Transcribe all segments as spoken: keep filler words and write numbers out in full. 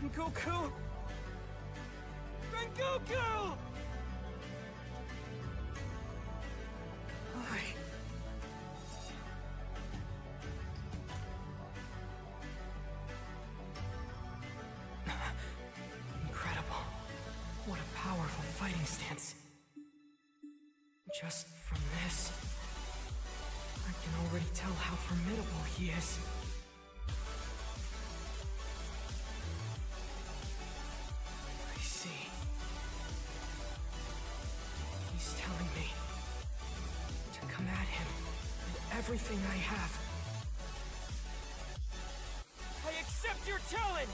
Rengoku! Rengoku! Why? Incredible. What a powerful fighting stance. Just from this, I can already tell how formidable he is. I see. He's telling me to come at him with everything I have. I accept your challenge!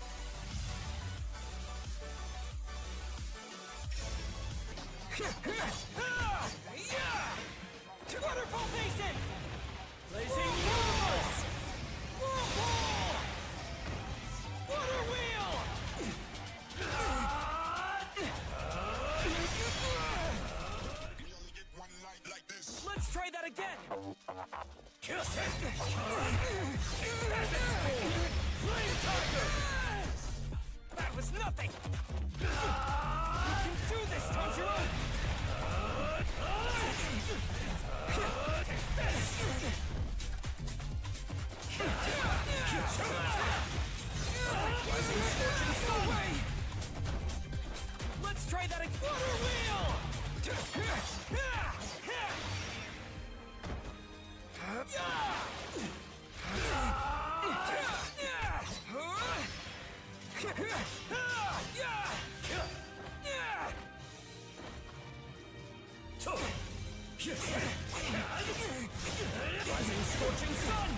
Waterfall Basin! Blazing Walls! Whirlpool! Water Wheel! Let's try that again! Flame Tiger! That was nothing! You can do this, Tanjiro! Rising Scorching Sun! Let's try that again! Water Wheel! Rising Scorching Sun!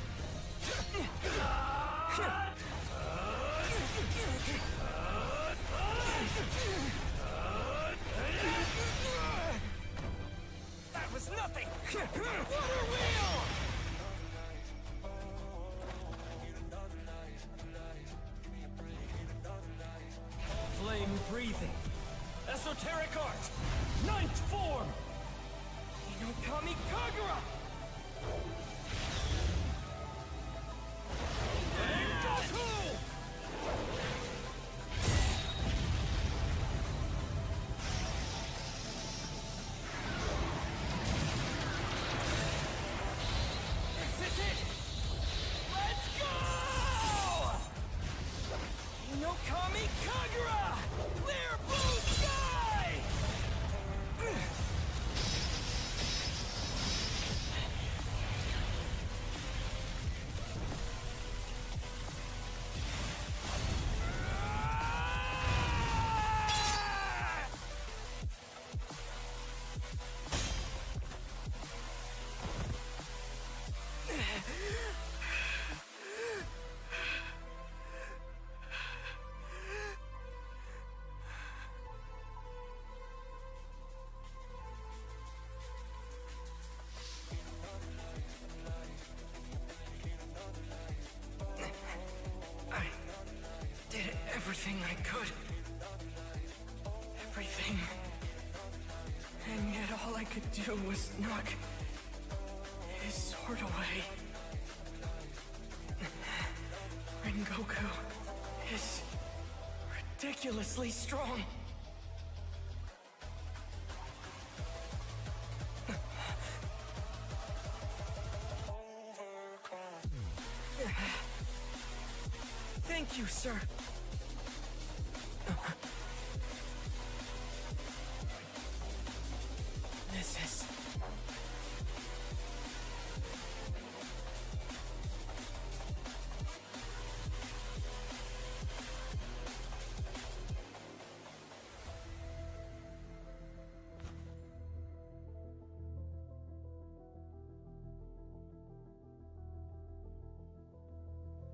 That was nothing! Water Wheel! Flame breathing. Esoteric art. Ninth form. Inokami Kagura. Rengoku! This is it! Let's go! Inokami Kagura! Clear blue sky! Everything I could. Everything. And yet all I could do was knock his sword away. Rengoku is ridiculously strong. Thank you, sir.